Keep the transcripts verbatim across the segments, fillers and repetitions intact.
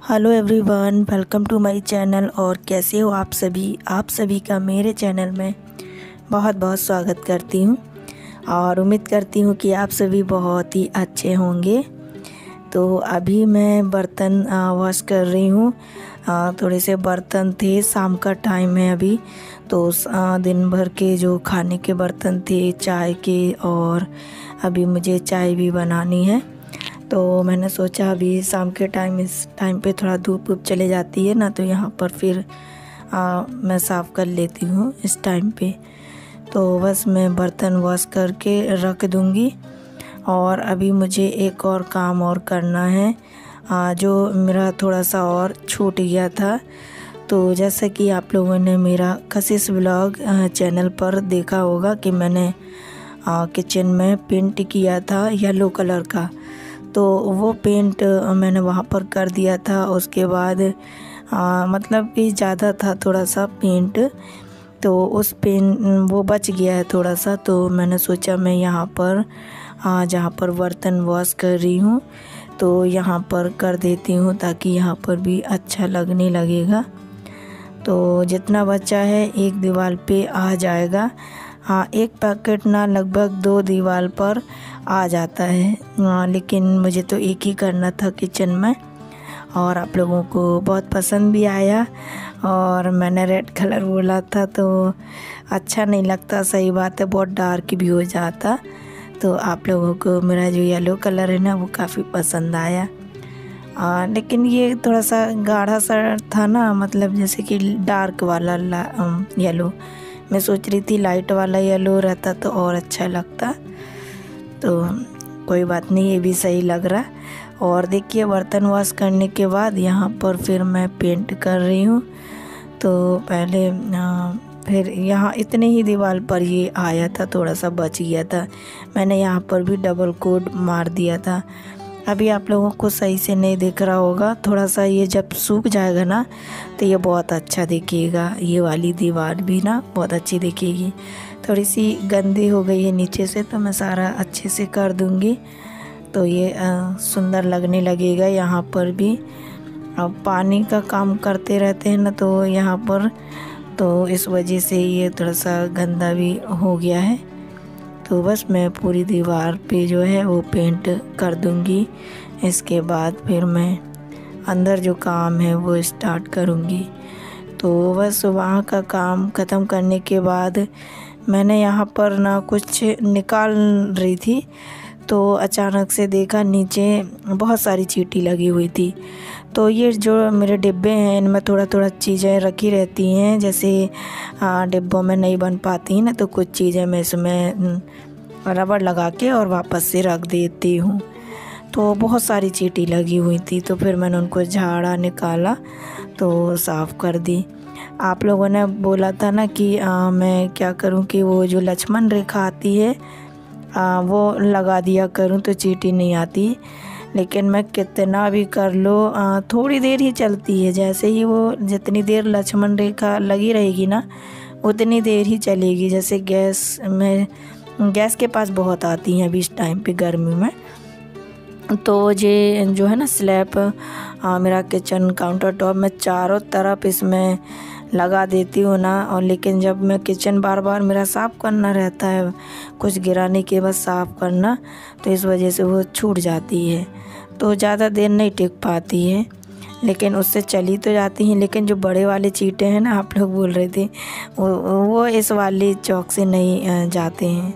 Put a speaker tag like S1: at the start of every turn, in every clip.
S1: Hello everyone, welcome to my channel. और कैसे हो आप सभी आप सभी का मेरे चैनल में बहुत बहुत स्वागत करती हूँ और उम्मीद करती हूँ कि आप सभी बहुत ही अच्छे होंगे। तो अभी मैं बर्तन वॉश कर रही हूँ। थोड़े से बर्तन थे, शाम का टाइम है अभी, तो आ, दिन भर के जो खाने के बर्तन थे, चाय के, और अभी मुझे चाय भी बनानी है। तो मैंने सोचा अभी शाम के टाइम, इस टाइम पे थोड़ा धूप धूप चले जाती है ना, तो यहाँ पर फिर आ, मैं साफ़ कर लेती हूँ इस टाइम पे। तो बस मैं बर्तन वॉश करके रख दूँगी। और अभी मुझे एक और काम और करना है, आ, जो मेरा थोड़ा सा और छूट गया था। तो जैसा कि आप लोगों ने मेरा कशिश व्लॉग चैनल पर देखा होगा कि मैंने आ, किचन में पेंट किया था येलो कलर का, तो वो पेंट मैंने वहाँ पर कर दिया था। उसके बाद आ, मतलब कि ज़्यादा था थोड़ा सा पेंट, तो उस पेन वो बच गया है थोड़ा सा। तो मैंने सोचा मैं यहाँ पर आ, जहाँ पर बर्तन वॉश कर रही हूँ तो यहाँ पर कर देती हूँ, ताकि यहाँ पर भी अच्छा लगने लगेगा। तो जितना बचा है एक दीवार पे आ जाएगा। हाँ, एक पैकेट ना लगभग दो दीवार पर आ जाता है। हाँ, लेकिन मुझे तो एक ही करना था किचन में, और आप लोगों को बहुत पसंद भी आया। और मैंने रेड कलर बोला था तो अच्छा नहीं लगता, सही बात है, बहुत डार्क भी हो जाता। तो आप लोगों को मेरा जो येलो कलर है ना वो काफ़ी पसंद आया। आ, लेकिन ये थोड़ा सा गाढ़ा सा था ना, मतलब जैसे कि डार्क वाला येलो। मैं सोच रही थी लाइट वाला येलो रहता तो और अच्छा लगता। तो कोई बात नहीं, ये भी सही लग रहा। और देखिए, बर्तन वॉश करने के बाद यहाँ पर फिर मैं पेंट कर रही हूँ। तो पहले आ, फिर यहाँ इतने ही दीवार पर ये आया था, थोड़ा सा बच गया था, मैंने यहाँ पर भी डबल कोट मार दिया था। अभी आप लोगों को सही से नहीं दिख रहा होगा, थोड़ा सा ये जब सूख जाएगा ना तो ये बहुत अच्छा दिखेगा। ये वाली दीवार भी ना बहुत अच्छी दिखेगी। थोड़ी सी गंदी हो गई है नीचे से, तो मैं सारा अच्छे से कर दूँगी, तो ये आ, सुंदर लगने लगेगा। यहाँ पर भी अब पानी का काम करते रहते हैं ना, तो यहाँ पर तो इस वजह से ये थोड़ा सा गंदा भी हो गया है। तो बस मैं पूरी दीवार पे जो है वो पेंट कर दूंगी। इसके बाद फिर मैं अंदर जो काम है वो स्टार्ट करूंगी। तो बस वहाँ का काम ख़त्म करने के बाद मैंने यहाँ पर ना कुछ निकाल रही थी, तो अचानक से देखा नीचे बहुत सारी चींटी लगी हुई थी। तो ये जो मेरे डिब्बे हैं इनमें थोड़ा थोड़ा चीज़ें रखी रहती हैं, जैसे डिब्बों में नहीं बन पाती हैं ना, तो कुछ चीज़ें मैं इसमें रबड़ लगा के और वापस से रख देती हूँ। तो बहुत सारी चींटी लगी हुई थी, तो फिर मैंने उनको झाड़ा निकाला तो साफ़ कर दी। आप लोगों ने बोला था ना कि आ, मैं क्या करूँ कि वो जो लक्ष्मण रेखा आती है आ, वो लगा दिया करूँ तो चींटी नहीं आती। लेकिन मैं कितना भी कर लो आ, थोड़ी देर ही चलती है। जैसे ही वो जितनी देर लक्ष्मण रेखा लगी रहेगी ना उतनी देर ही चलेगी। जैसे गैस में गैस के पास बहुत आती हैं अभी इस टाइम पे गर्मी में। तो ये जो है ना स्लैब मेरा किचन काउंटर टॉप में चारों तरफ इसमें लगा देती हूँ ना। और लेकिन जब मैं किचन बार बार मेरा साफ़ करना रहता है, कुछ गिराने के बाद साफ़ करना, तो इस वजह से वो छूट जाती है, तो ज़्यादा देर नहीं टिक पाती है। लेकिन उससे चली तो जाती हैं। लेकिन जो बड़े वाले चींटे हैं ना, आप लोग बोल रहे थे, वो वो इस वाली चौक से नहीं जाते हैं,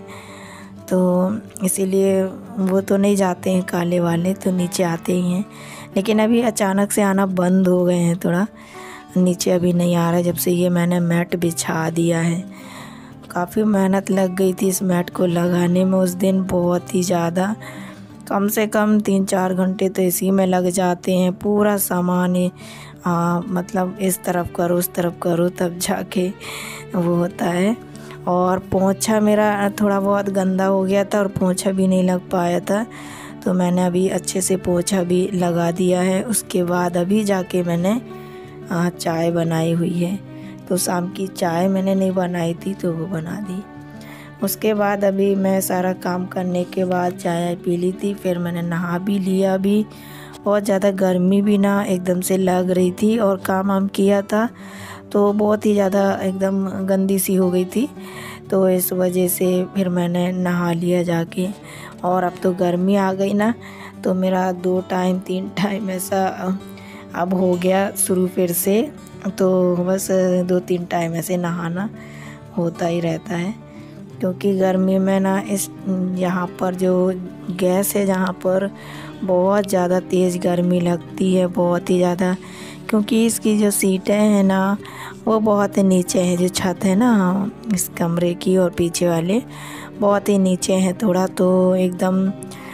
S1: तो इसीलिए वो तो नहीं जाते हैं काले वाले, तो नीचे आते ही हैं। लेकिन अभी अचानक से आना बंद हो गए हैं, थोड़ा नीचे अभी नहीं आ रहा है, जब से ये मैंने मैट बिछा दिया है। काफ़ी मेहनत लग गई थी इस मैट को लगाने में उस दिन, बहुत ही ज़्यादा, कम से कम तीन चार घंटे तो इसी में लग जाते हैं। पूरा सामान आ, मतलब इस तरफ करो उस तरफ करो तब जाके वो होता है। और पोंछा मेरा थोड़ा बहुत गंदा हो गया था और पोंछा भी नहीं लग पाया था, तो मैंने अभी अच्छे से पोंछा भी लगा दिया है। उसके बाद अभी जाके मैंने आ, चाय बनाई हुई है। तो शाम की चाय मैंने नहीं बनाई थी तो वो बना दी। उसके बाद अभी मैं सारा काम करने के बाद चाय पी ली थी, फिर मैंने नहा भी लिया अभी। बहुत ज़्यादा गर्मी भी ना एकदम से लग रही थी और काम वाम किया था तो बहुत ही ज़्यादा एकदम गंदी सी हो गई थी। तो इस वजह से फिर मैंने नहा लिया जाके। और अब तो गर्मी आ गई ना तो मेरा दो टाइम तीन टाइम ऐसा अब हो गया शुरू फिर से। तो बस दो तीन टाइम ऐसे नहाना होता ही रहता है, क्योंकि गर्मी में ना इस यहाँ पर जो गैस है जहाँ पर बहुत ज़्यादा तेज़ गर्मी लगती है, बहुत ही ज़्यादा। क्योंकि इसकी जो सीटें हैं ना वो बहुत ही नीचे है, जो छत है ना इस कमरे की और पीछे वाले बहुत ही नीचे हैं थोड़ा। तो एकदम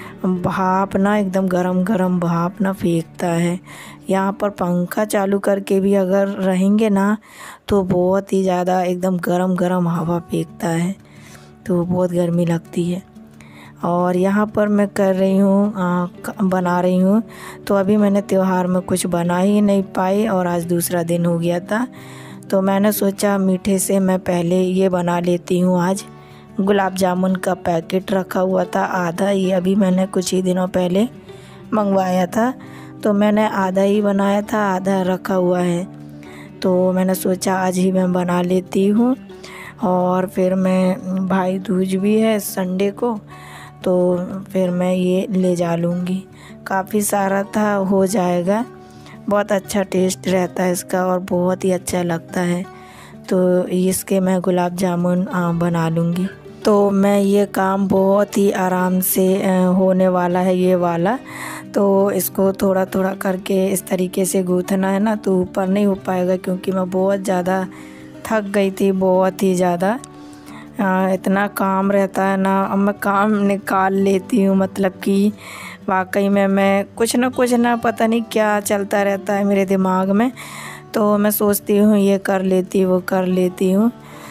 S1: भाप ना एकदम गरम गरम भाप ना फेंकता है। यहाँ पर पंखा चालू करके भी अगर रहेंगे ना तो बहुत ही ज़्यादा एकदम गरम गरम हवा फेंकता है, तो बहुत गर्मी लगती है। और यहाँ पर मैं कर रही हूँ बना रही हूँ, तो अभी मैंने त्यौहार में कुछ बना ही नहीं पाई और आज दूसरा दिन हो गया था। तो मैंने सोचा मीठे से मैं पहले ये बना लेती हूँ। आज गुलाब जामुन का पैकेट रखा हुआ था आधा, ये अभी मैंने कुछ ही दिनों पहले मंगवाया था, तो मैंने आधा ही बनाया था, आधा रखा हुआ है। तो मैंने सोचा आज ही मैं बना लेती हूँ। और फिर मैं भाई दूज भी है संडे को, तो फिर मैं ये ले जा लूँगी। काफ़ी सारा था, हो जाएगा। बहुत अच्छा टेस्ट रहता है इसका और बहुत ही अच्छा लगता है। तो इसके मैं गुलाब जामुन बना लूँगी। तो मैं ये काम बहुत ही आराम से होने वाला है ये वाला। तो इसको थोड़ा थोड़ा करके इस तरीके से गूँथना है ना, तो ऊपर नहीं हो पाएगा क्योंकि मैं बहुत ज़्यादा थक गई थी, बहुत ही ज़्यादा। इतना काम रहता है ना, अब मैं काम निकाल लेती हूँ, मतलब कि वाकई में मैं कुछ ना कुछ ना पता नहीं क्या चलता रहता है मेरे दिमाग में। तो मैं सोचती हूँ ये कर लेती वो कर लेती हूँ,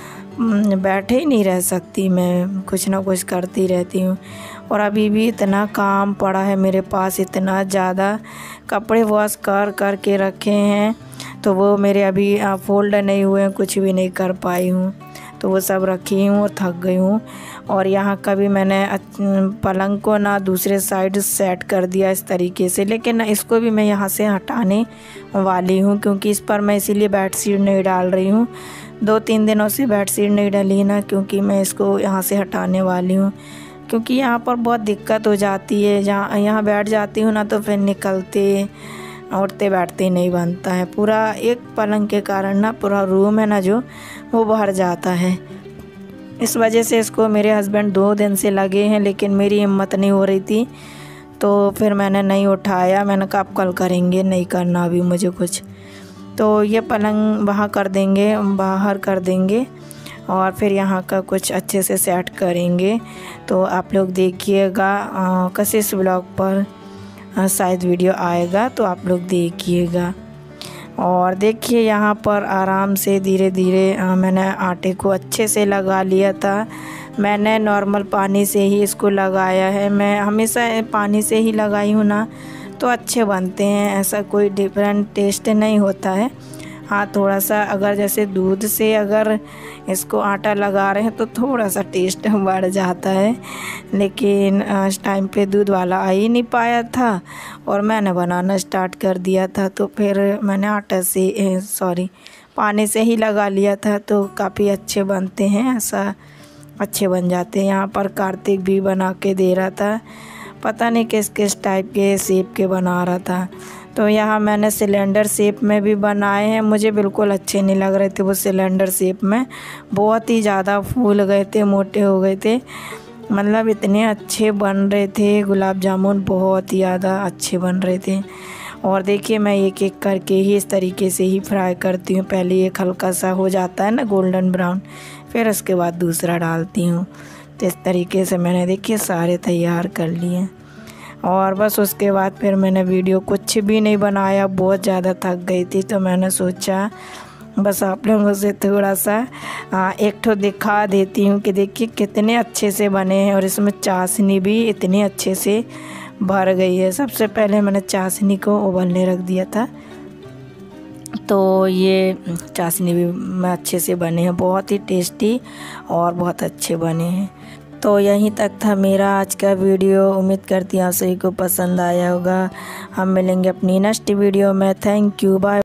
S1: बैठे ही नहीं रह सकती, मैं कुछ ना कुछ करती रहती हूँ। और अभी भी इतना काम पड़ा है मेरे पास, इतना ज़्यादा कपड़े वॉश कर कर के रखे हैं, तो वो मेरे अभी फोल्ड नहीं हुए हैं, कुछ भी नहीं कर पाई हूँ। तो वो सब रखी हूँ और थक गई हूँ। और यहाँ का भी मैंने पलंग को ना दूसरे साइड सेट कर दिया इस तरीके से, लेकिन इसको भी मैं यहाँ से हटाने वाली हूँ, क्योंकि इस पर मैं इसीलिए बेडशीट नहीं डाल रही हूँ। दो तीन दिनों से बेडशीट नहीं डाली ना, क्योंकि मैं इसको यहाँ से हटाने वाली हूँ। क्योंकि यहाँ पर बहुत दिक्कत हो जाती है, जहाँ यहाँ बैठ जाती हूँ ना तो फिर निकलते उठते बैठते नहीं बनता है। पूरा एक पलंग के कारण ना पूरा रूम है ना जो वो भर जाता है। इस वजह से इसको मेरे हस्बैंड दो दिन से लगे हैं, लेकिन मेरी हिम्मत नहीं हो रही थी, तो फिर मैंने नहीं उठाया। मैंने कहा अब कल करेंगे, नहीं करना अभी मुझे कुछ। तो ये पलंग वहाँ कर देंगे, बाहर कर देंगे और फिर यहाँ का कुछ अच्छे से सेट करेंगे। तो आप लोग देखिएगा, कशिश ब्लॉग पर शायद वीडियो आएगा, तो आप लोग देखिएगा। और देखिए यहाँ पर आराम से धीरे धीरे मैंने आटे को अच्छे से लगा लिया था। मैंने नॉर्मल पानी से ही इसको लगाया है, मैं हमेशा पानी से ही लगाई हूँ ना, तो अच्छे बनते हैं, ऐसा कोई डिफरेंट टेस्ट नहीं होता है। हाँ, थोड़ा सा अगर जैसे दूध से अगर इसको आटा लगा रहे हैं तो थोड़ा सा टेस्ट बढ़ जाता है, लेकिन इस टाइम पे दूध वाला आ ही नहीं पाया था और मैंने बनाना स्टार्ट कर दिया था, तो फिर मैंने आटा से सॉरी पानी से ही लगा लिया था, तो काफ़ी अच्छे बनते हैं, ऐसा अच्छे बन जाते हैं। यहाँ पर कार्तिक भी बना के दे रहा था, पता नहीं किस किस टाइप के शेप के बना रहा था। तो यहाँ मैंने सिलेंडर शेप में भी बनाए हैं, मुझे बिल्कुल अच्छे नहीं लग रहे थे वो सिलेंडर शेप में, बहुत ही ज़्यादा फूल गए थे, मोटे हो गए थे, मतलब इतने अच्छे बन रहे थे गुलाब जामुन, बहुत ही ज़्यादा अच्छे बन रहे थे। और देखिए मैं एक एक करके ही इस तरीके से ही फ्राई करती हूँ। पहले एक हल्का सा हो जाता है ना गोल्डन ब्राउन, फिर उसके बाद दूसरा डालती हूँ। तो इस तरीके से मैंने देखिए सारे तैयार कर लिए और बस उसके बाद फिर मैंने वीडियो कुछ भी नहीं बनाया, बहुत ज़्यादा थक गई थी। तो मैंने सोचा बस आप लोगों से थोड़ा सा आ, एक ठो दिखा देती हूँ कि देखिए कितने अच्छे से बने हैं और इसमें चाशनी भी इतनी अच्छे से भर गई है। सबसे पहले मैंने चाशनी को उबलने रख दिया था, तो ये चाशनी भी अच्छे से बने हैं, बहुत ही टेस्टी और बहुत अच्छे बने हैं। तो यहीं तक था मेरा आज का वीडियो। उम्मीद करती हूँ आप सभी को पसंद आया होगा। हम मिलेंगे अपनी नेक्स्ट वीडियो में। Thank you, bye.